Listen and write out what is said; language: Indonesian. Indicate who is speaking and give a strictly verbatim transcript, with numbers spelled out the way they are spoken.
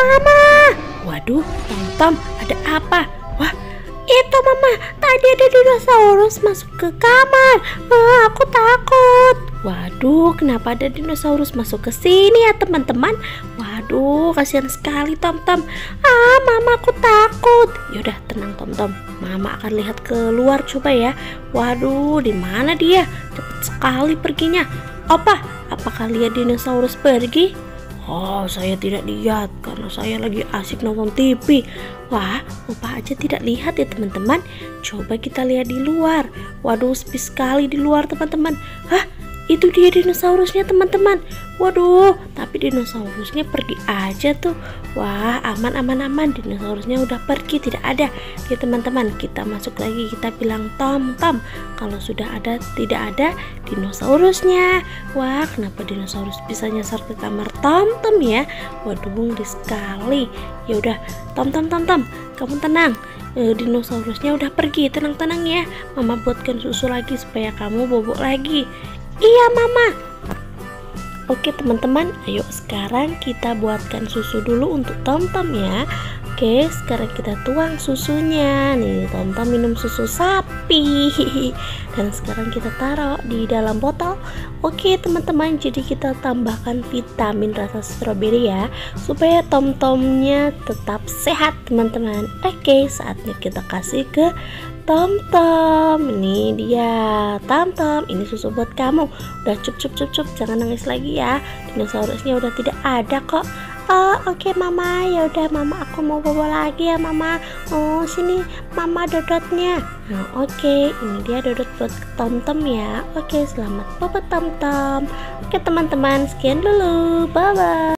Speaker 1: Mama. Waduh, Tom-Tom, ada apa? Wah, itu Mama, tadi ada dinosaurus masuk ke kamar. Ah, aku takut. Waduh, kenapa ada dinosaurus masuk ke sini ya teman-teman? Waduh, kasihan sekali Tom-Tom. Ah, Mama, aku takut. Yaudah, tenang Tom-Tom. Mama akan lihat keluar coba ya. Waduh, di mana dia? Cepat sekali perginya. Opa, apakah lihat dinosaurus pergi? Oh, saya tidak lihat karena saya lagi asik nonton T V. Wah, Opa aja tidak lihat ya teman-teman. Coba kita lihat di luar. Waduh, sepi sekali di luar teman-teman. Hah? Itu dia dinosaurusnya teman-teman. Waduh, tapi dinosaurusnya pergi aja tuh. Wah, aman aman aman, dinosaurusnya udah pergi, tidak ada. Oke teman-teman, kita masuk lagi, kita bilang Tom-Tom. Kalau sudah ada, tidak ada dinosaurusnya. Wah, kenapa dinosaurus bisa nyasar ke kamar Tom-Tom ya? Waduh, ngeri sekali. Ya udah, Tom-Tom Tom-Tom, kamu tenang. E, dinosaurusnya udah pergi, tenang-tenang ya. Mama buatkan susu lagi supaya kamu bobok lagi. Iya Mama. Oke teman-teman, ayo sekarang kita buatkan susu dulu untuk Tom-Tom ya. Oke, sekarang kita tuang susunya. Nih, Tom-Tom minum susu sapi. Dan sekarang kita taruh di dalam botol. Oke teman-teman, jadi kita tambahkan vitamin rasa stroberi ya, supaya Tom-Tomnya tetap sehat teman-teman. Oke, saatnya kita kasih ke Tom-Tom. Ini dia Tom-Tom, ini susu buat kamu. Udah cup cup cup cup, jangan nangis lagi ya. Dinosaurusnya udah tidak ada kok. Oh, oke okay, Mama. Ya udah Mama, aku mau bawa lagi ya Mama. Oh, sini Mama dodotnya. Nah, oke, okay. Ini dia dodot buat Tom-Tom ya. Oke, okay, selamat bawa Tom-Tom. Oke okay, teman-teman, sekian dulu. Bye bye.